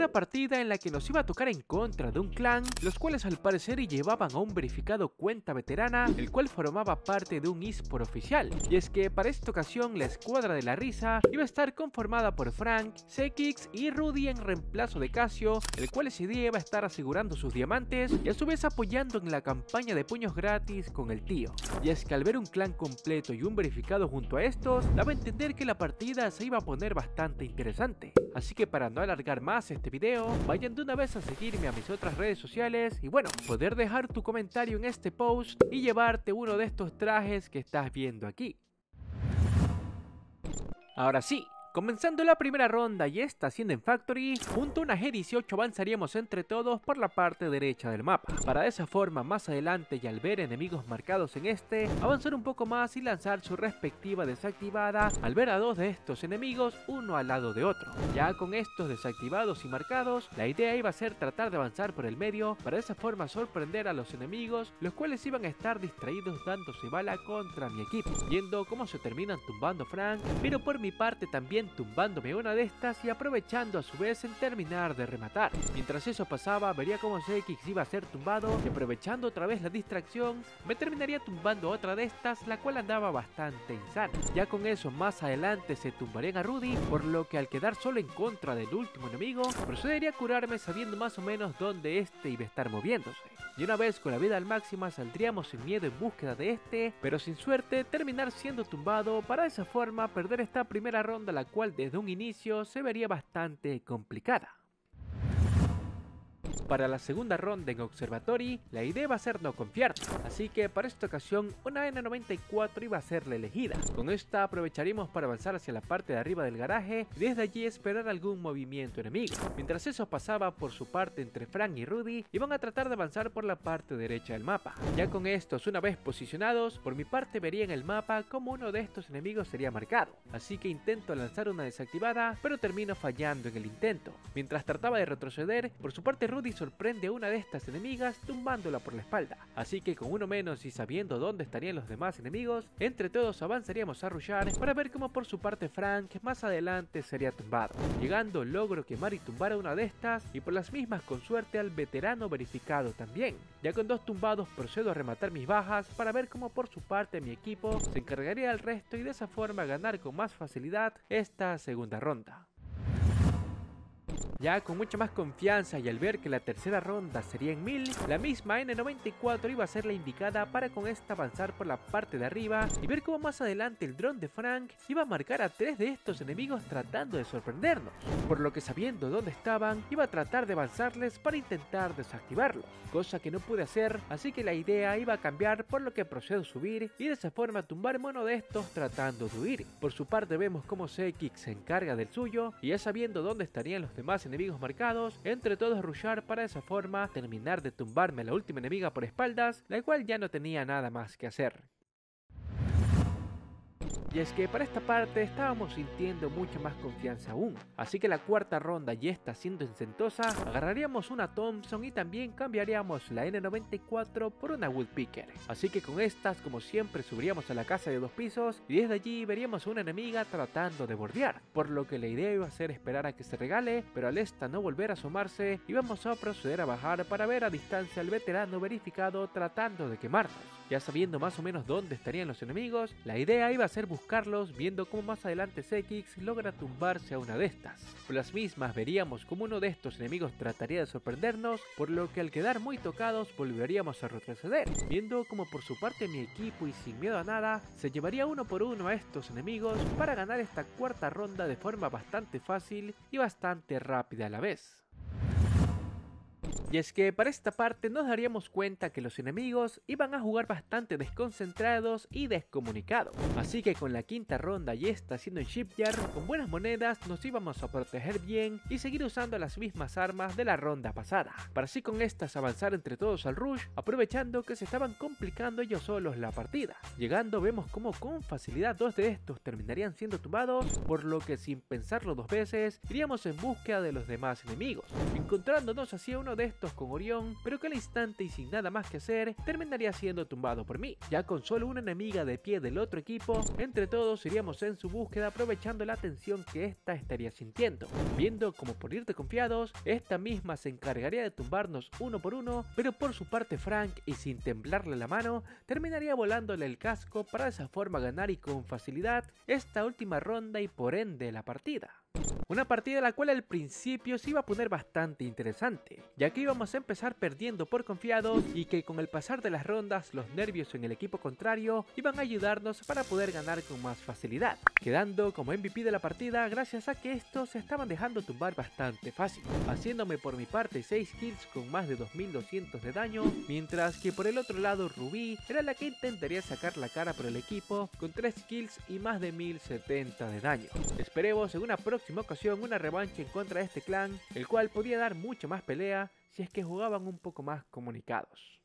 una partida en la que nos iba a tocar en contra de un clan, los cuales al parecer llevaban a un verificado cuenta veterana, el cual formaba parte de un eSport oficial. Y es que para esta ocasión la escuadra de la risa iba a estar conformada por Frank, Zekix y Rudy en reemplazo de Casio, el cual ese día iba a estar asegurando sus diamantes y a su vez apoyando en la campaña de puños gratis con el tío. Y es que al ver un clan completo y un verificado junto a estos, daba a entender que la partida se iba a poner bastante interesante. Así que para no alargar más este video, vayan de una vez a seguirme a mis otras redes sociales y bueno, poder dejar tu comentario en este post y llevarte uno de estos trajes que estás viendo aquí. Ahora sí, comenzando la primera ronda y esta siendo en Factory, junto a una G18 avanzaríamos entre todos por la parte derecha del mapa, para de esa forma más adelante y al ver enemigos marcados en este, avanzar un poco más y lanzar su respectiva desactivada al ver a dos de estos enemigos uno al lado de otro. Ya con estos desactivados y marcados, la idea iba a ser tratar de avanzar por el medio, para de esa forma sorprender a los enemigos, los cuales iban a estar distraídos dándose bala contra mi equipo, viendo cómo se terminan tumbando Frank, pero por mi parte también tumbándome una de estas y aprovechando a su vez en terminar de rematar. Mientras eso pasaba, vería cómo Zekix iba a ser tumbado y aprovechando otra vez la distracción, me terminaría tumbando otra de estas, la cual andaba bastante insana. Ya con eso más adelante se tumbarían a Rudy, por lo que al quedar solo en contra del último enemigo, procedería a curarme sabiendo más o menos dónde este iba a estar moviéndose. Y una vez con la vida al máximo saldríamos sin miedo en búsqueda de este, pero sin suerte terminar siendo tumbado, para de esa forma perder esta primera ronda, la cual desde un inicio se vería bastante complicada. Para la segunda ronda en Observatory, la idea va a ser no confiar, así que para esta ocasión una N94 iba a ser la elegida. Con esta aprovecharíamos para avanzar hacia la parte de arriba del garaje y desde allí esperar algún movimiento enemigo. Mientras eso pasaba, por su parte entre Frank y Rudy iban a tratar de avanzar por la parte derecha del mapa. Ya con estos una vez posicionados, por mi parte vería en el mapa como uno de estos enemigos sería marcado, así que intento lanzar una desactivada pero termino fallando en el intento. Mientras trataba de retroceder, por su parte Rudy sorprende a una de estas enemigas tumbándola por la espalda, así que con uno menos y sabiendo dónde estarían los demás enemigos, entre todos avanzaríamos a rushar para ver cómo por su parte Frank más adelante sería tumbado. Llegando logro quemar y tumbar a una de estas y por las mismas con suerte al veterano verificado también. Ya con dos tumbados procedo a rematar mis bajas para ver cómo por su parte mi equipo se encargaría del resto y de esa forma ganar con más facilidad esta segunda ronda. Ya con mucha más confianza y al ver que la tercera ronda sería en 1000, la misma N94 iba a ser la indicada para con esta avanzar por la parte de arriba y ver cómo más adelante el dron de Frank iba a marcar a 3 de estos enemigos tratando de sorprendernos, por lo que sabiendo dónde estaban iba a tratar de avanzarles para intentar desactivarlos, cosa que no pude hacer, así que la idea iba a cambiar, por lo que procedo a subir y de esa forma tumbarme uno de estos tratando de huir. Por su parte vemos cómo Zekix se encarga del suyo y ya sabiendo dónde estarían los demás enemigos marcados, entre todos rushar para de esa forma terminar de tumbarme a la última enemiga por espaldas, la cual ya no tenía nada más que hacer. Y es que para esta parte estábamos sintiendo mucha más confianza aún, así que la cuarta ronda y esta siendo en Sentosa, agarraríamos una Thompson y también cambiaríamos la N94 por una Woodpecker. Así que con estas como siempre subiríamos a la casa de 2 pisos y desde allí veríamos a una enemiga tratando de bordear, por lo que la idea iba a ser esperar a que se regale, pero al esta no volver a asomarse íbamos a proceder a bajar para ver a distancia al veterano verificado tratando de quemarnos. Ya sabiendo más o menos dónde estarían los enemigos, la idea iba a ser buscarlos, viendo cómo más adelante Zekix logra tumbarse a una de estas. Por las mismas veríamos cómo uno de estos enemigos trataría de sorprendernos, por lo que al quedar muy tocados volveríamos a retroceder, viendo como por su parte mi equipo y sin miedo a nada se llevaría uno por uno a estos enemigos para ganar esta cuarta ronda de forma bastante fácil y bastante rápida a la vez. Y es que para esta parte nos daríamos cuenta que los enemigos iban a jugar bastante desconcentrados y descomunicados, así que con la quinta ronda y esta siendo en Shipyard, con buenas monedas nos íbamos a proteger bien y seguir usando las mismas armas de la ronda pasada, para así con estas avanzar entre todos al rush, aprovechando que se estaban complicando ellos solos la partida. Llegando vemos como con facilidad 2 de estos terminarían siendo tumbados, por lo que sin pensarlo 2 veces iríamos en búsqueda de los demás enemigos, encontrándonos así a uno de estos contactos con Orión, pero que al instante y sin nada más que hacer, terminaría siendo tumbado por mí. Ya con solo una enemiga de pie del otro equipo, entre todos iríamos en su búsqueda aprovechando la tensión que ésta estaría sintiendo. Viendo como por ir de confiados, esta misma se encargaría de tumbarnos uno por uno, pero por su parte Frank, y sin temblarle la mano, terminaría volándole el casco para de esa forma ganar y con facilidad esta última ronda y por ende la partida. Una partida la cual al principio se iba a poner bastante interesante, ya que íbamos a empezar perdiendo por confiados y que con el pasar de las rondas los nervios en el equipo contrario iban a ayudarnos para poder ganar con más facilidad, quedando como MVP de la partida gracias a que estos se estaban dejando tumbar bastante fácil, haciéndome por mi parte 6 kills con más de 2200 de daño, mientras que por el otro lado Rubí era la que intentaría sacar la cara por el equipo con 3 kills y más de 1070 de daño. Esperemos en una próxima ocasión una revancha en contra de este clan, el cual podía dar mucha más pelea si es que jugaban un poco más comunicados.